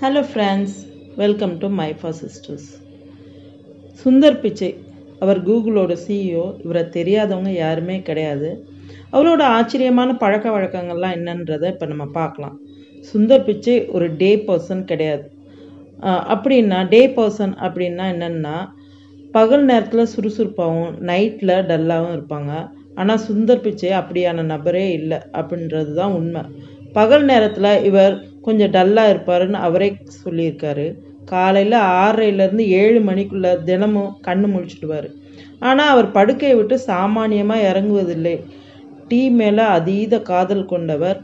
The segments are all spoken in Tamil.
Hello friends, welcome to My Four Sisters. Sundar Pichai our கூகுளோட CEO. இவரை தெரியாதவங்க யாருமே கிடையாது. அவரோட ஆச்சரியமான பழக்க வழக்கங்கள்லாம் என்னன்றதை இப்போ நம்ம பார்க்கலாம். சுந்தர் பிச்சை ஒரு டே பர்சன் கிடையாது. அப்படின்னா டே பர்சன் அப்படின்னா என்னென்னா பகல் நேரத்தில் சுறுசுறுப்பாகவும் நைட்டில் டல்லாகவும் இருப்பாங்க. ஆனால் சுந்தர் பிச்சை அப்படியான நபரே இல்லை அப்படின்றது தான் உண்மை. பகல் நேரத்தில் இவர் கொஞ்சம் டல்லாக இருப்பாருன்னு அவரே சொல்லியிருக்காரு. காலையில் 6:30லேருந்து 7 மணிக்குள்ளே தினமும் கண்ணு முழிச்சிடுவார். ஆனால் அவர் படுக்கையை விட்டு சாமானியமாக இறங்குவதில்லை. டீ மேலே அதீத காதல் கொண்டவர்.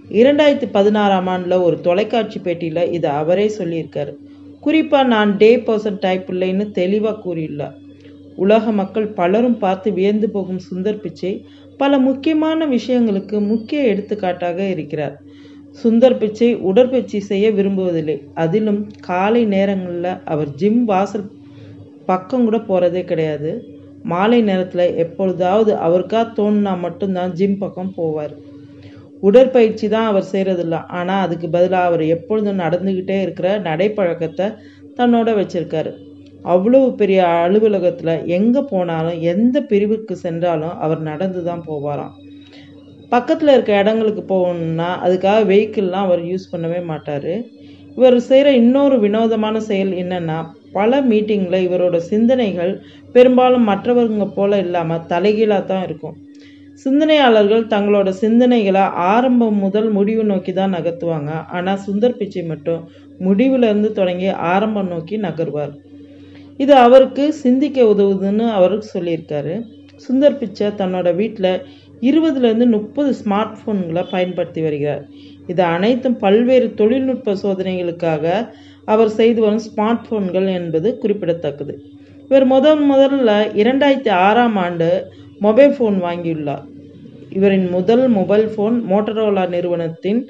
2016ஆம் ஆண்டில் ஒரு தொலைக்காட்சி பேட்டியில் இதை அவரே சொல்லியிருக்காரு. குறிப்பாக நான் டே பர்சன் டைப் இல்லைன்னு தெளிவாக கூறியுள்ளார். உலக மக்கள் பலரும் பார்த்து வியந்து போகும் சுந்தர் பிச்சை பல முக்கியமான விஷயங்களுக்கு முக்கிய எடுத்துக்காட்டாக இருக்கிறார். சுந்தர் பிச்சை உடற்பயிற்சி செய்ய விரும்புவதில்லை. அதிலும் காலை நேரங்களில் அவர் ஜிம் வாசல் பக்கம் கூட போகிறதே கிடையாது. மாலை நேரத்தில் எப்பொழுதாவது அவருக்கா தோணுனா மட்டும்தான் ஜிம் பக்கம் போவார். உடற்பயிற்சி தான் அவர் செய்கிறதில்ல. ஆனால் அதுக்கு பதிலாக அவர் எப்பொழுதும் நடந்துக்கிட்டே இருக்கிற நடைப்பழக்கத்தை தன்னோட வச்சிருக்காரு. அவ்வளவு பெரிய அலுவலகத்தில் எங்கே போனாலும் எந்த பிரிவுக்கு சென்றாலும் அவர் நடந்து தான் போவாராம். பக்கத்தில் இருக்க இடங்களுக்கு போகணுன்னா அதுக்காக வெஹிக்கிள்லாம் அவர் யூஸ் பண்ணவே மாட்டார். இவர் செய்கிற இன்னொரு வினோதமான செயல் என்னென்னா, பல மீட்டிங்கில் இவரோட சிந்தனைகள் பெரும்பாலும் மற்றவங்க போல இல்லாமல் தலைகீழாக தான் இருக்கும். சிந்தனையாளர்கள் தங்களோட சிந்தனைகளை ஆரம்பம் முதல் முடிவு நோக்கி தான் நகர்த்துவாங்க. ஆனால் சுந்தர் பிச்சை மட்டும் முடிவுலேருந்து தொடங்கி ஆரம்பம் நோக்கி நகர்வார். இது அவருக்கு சிந்திக்க உதவுதுன்னு அவருக்கு சொல்லியிருக்காரு. சுந்தர் பிச்சை தன்னோட வீட்டில் 20லேருந்து 30 ஸ்மார்ட் ஃபோன்களை பயன்படுத்தி வருகிறார். இது அனைத்தும் பல்வேறு தொழில்நுட்ப சோதனைகளுக்காக அவர் செய்து வரும் ஸ்மார்ட் ஃபோன்கள் என்பது குறிப்பிடத்தக்கது. இவர் முதல்ல 2006ஆம் ஆண்டு மொபைல் ஃபோன் வாங்கியுள்ளார். இவரின் முதல் மொபைல் ஃபோன் மோட்டரோலா நிறுவனத்தின்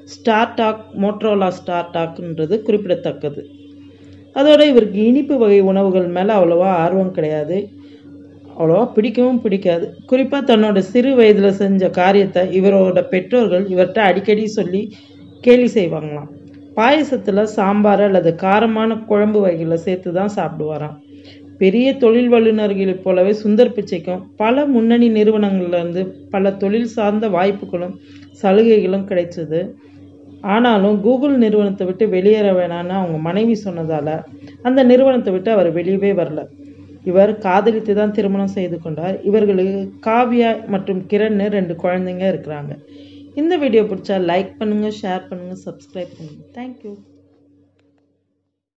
மோட்டரோலா ஸ்டார்டாக்ன்றது குறிப்பிடத்தக்கது. அதோட இவருக்கு இனிப்பு வகை உணவுகள் மேலே அவ்வளோவா ஆர்வம் கிடையாது. அவ்வளோவா பிடிக்கவும் பிடிக்காது. குறிப்பாக தன்னோட சிறு வயதில் செஞ்ச காரியத்தை இவரோட பெற்றோர்கள் இவர்கிட்ட அடிக்கடி சொல்லி கேலி செய்வாங்களாம். பாயசத்தில் சாம்பார் அல்லது காரமான குழம்பு வகைகளை சேர்த்து தான் சாப்பிடுவாராம். பெரிய தொழில் வல்லுநர்களைப் போலவே சுந்தர் பிச்சைக்கும் பல முன்னணி நிறுவனங்கள்லேருந்து பல தொழில் சார்ந்த வாய்ப்புகளும் சலுகைகளும் கிடைச்சது. ஆனாலும் கூகுள் நிறுவனத்தை விட்டு வெளியேற வேணான்னு அவங்க மனைவி சொன்னதால் அந்த நிறுவனத்தை விட்டு அவர் வெளியவே வரல. இவர் காதலித்து தான் திருமணம் செய்து கொண்டார். இவர்களுக்கு காவ்யா மற்றும் கிரண்னு 2 குழந்தைங்க இருக்கிறாங்க. இந்த வீடியோ பிடிச்சா லைக் பண்ணுங்கள், ஷேர் பண்ணுங்கள், சப்ஸ்கிரைப் பண்ணுங்கள். தேங்க்யூ.